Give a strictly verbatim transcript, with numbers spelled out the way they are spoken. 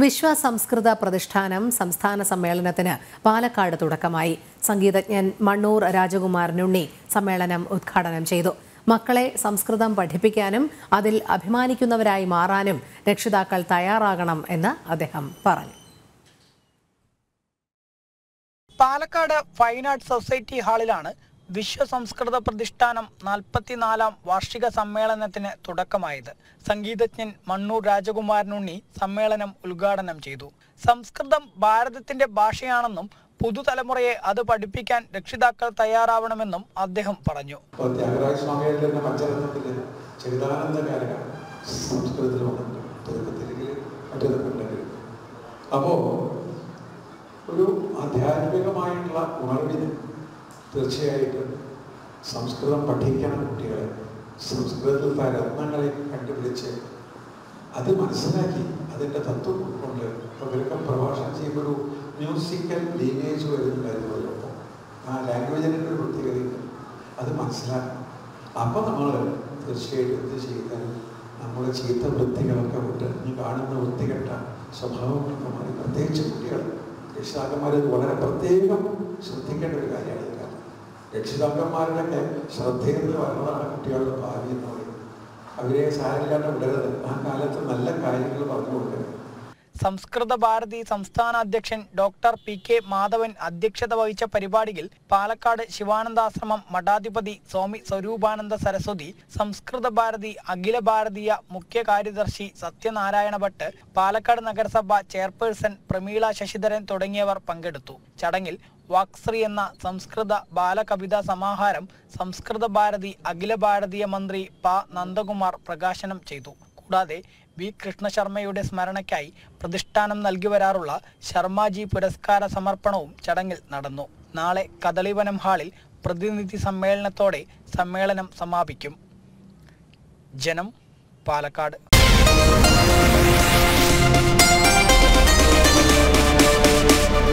വിശ്വ സംസ്കൃത പ്രതിഷ്ഠാനം സംസ്ഥാന സമ്മേളനത്തിന് പാലക്കാട് തുടക്കമായി. സംഗീതജ്ഞൻ മണ്ണൂർ രാജകുമാരനുണ്ണി സമ്മേളനം ഉദ്ഘാടനം ചെയ്തു. മക്കളെ സംസ്കൃതം പഠിപ്പിക്കാനും അതിൽ അഭിമാനിക്കുന്നവരായി മാറാനും രക്ഷിതാക്കൾ തയ്യാറാകണം എന്ന് അദ്ദേഹം പറഞ്ഞു. പാലക്കാട് ഫൈൻ ആർട്സ് സൊസൈറ്റി ഹാളിലാണ് വിശ്വ സംസ്കൃത പ്രതിഷ്ഠാനം നാൽപ്പത്തിനാലാം വാർഷിക സമ്മേളനത്തിന് തുടക്കമായത്. സംഗീതജ്ഞൻ മണ്ണൂർ രാജകുമാരനുണ്ണി സമ്മേളനം ഉദ്ഘാടനം ചെയ്തു. സംസ്കൃതം ഭാരതത്തിന്റെ ഭാഷയാണെന്നും പുതുതലമുറയെ അത് പഠിപ്പിക്കാൻ രക്ഷിതാക്കൾ തയ്യാറാവണമെന്നും അദ്ദേഹം പറഞ്ഞു. അപ്പോ ഒരു ആധ്യാത്മികമായിട്ടുള്ള ഉണർവിന് തീർച്ചയായിട്ടും സംസ്കൃതം പഠിക്കണം. കുട്ടികളെ സംസ്കൃതത്തിലെ രത്നങ്ങളെ കണ്ടുപിടിച്ച് അത് മനസ്സിലാക്കി അതിൻ്റെ തത്വം ഉൾക്കൊണ്ട് അവർക്ക് പ്രഭാഷണം ചെയ്യുമ്പോൾ ഒരു മ്യൂസിക്കൽ ലീനേജ് വരുന്നുണ്ടായിരുന്നു. ആ ലാംഗ്വേജിൻ്റെ ഒരു പ്രത്യേകതയുണ്ട്, അത് മനസ്സിലാക്കണം. അപ്പം നമ്മൾ തീർച്ചയായിട്ടും എന്ത് ചെയ്താൽ നമ്മുടെ ചീത്ത വൃത്തികളൊക്കെ വിട്ട് ഈ കാണുന്ന വൃത്തികെട്ട സ്വഭാവങ്ങളൊക്കെ മാറി. പ്രത്യേകിച്ച് കുട്ടികൾ രക്ഷിതാക്കന്മാർ വളരെ പ്രത്യേകം ശ്രദ്ധിക്കേണ്ട ഒരു കാര്യമാണ്. രക്ഷിതാക്കന്മാരുടെയൊക്കെ ശ്രദ്ധയിൽ നിന്ന് വരുന്നതാണ് കുട്ടികളുടെ ഭാവി എന്ന് പറയുന്നത്. അവരെ സാരില്ലാണ്ട് വിടരുത്. ആ കാലത്ത് നല്ല കാര്യങ്ങൾ പറഞ്ഞു കൊടുക്കരുത്. സംസ്കൃത ഭാരതി സംസ്ഥാന അധ്യക്ഷൻ ഡോക്ടർ പി കെ മാധവൻ അധ്യക്ഷത വഹിച്ച പരിപാടിയിൽ പാലക്കാട് ശിവാനന്ദാശ്രമം മഠാധിപതി സ്വാമി സ്വരൂപാനന്ദ സരസ്വതി, സംസ്കൃത ഭാരതി അഖില ഭാരതീയ മുഖ്യ കാര്യദർശി സത്യനാരായണ ഭട്ട്, പാലക്കാട് നഗരസഭ ചെയർപേഴ്സൺ പ്രമീള ശശിധരൻ തുടങ്ങിയവർ പങ്കെടുത്തു. ചടങ്ങിൽ വാക്ശ്രീ എന്ന സംസ്കൃത ബാലകവിതാ സമാഹാരം സംസ്കൃത ഭാരതി അഖില ഭാരതീയ മന്ത്രി പ നന്ദകുമാർ പ്രകാശനം ചെയ്തു. കൂടാതെ വി കൃഷ്ണശർമ്മയുടെ സ്മരണയ്ക്കായി പ്രതിഷ്ഠാനം നൽകി വരാറുള്ള ശർമാജി പുരസ്കാര സമർപ്പണവും ചടങ്ങിൽ നടന്നു. നാളെ കദളിവനം ഹാളിൽ പ്രതിനിധി സമ്മേളനത്തോടെ സമ്മേളനം സമാപിക്കും. ജനം, പാലക്കാട്.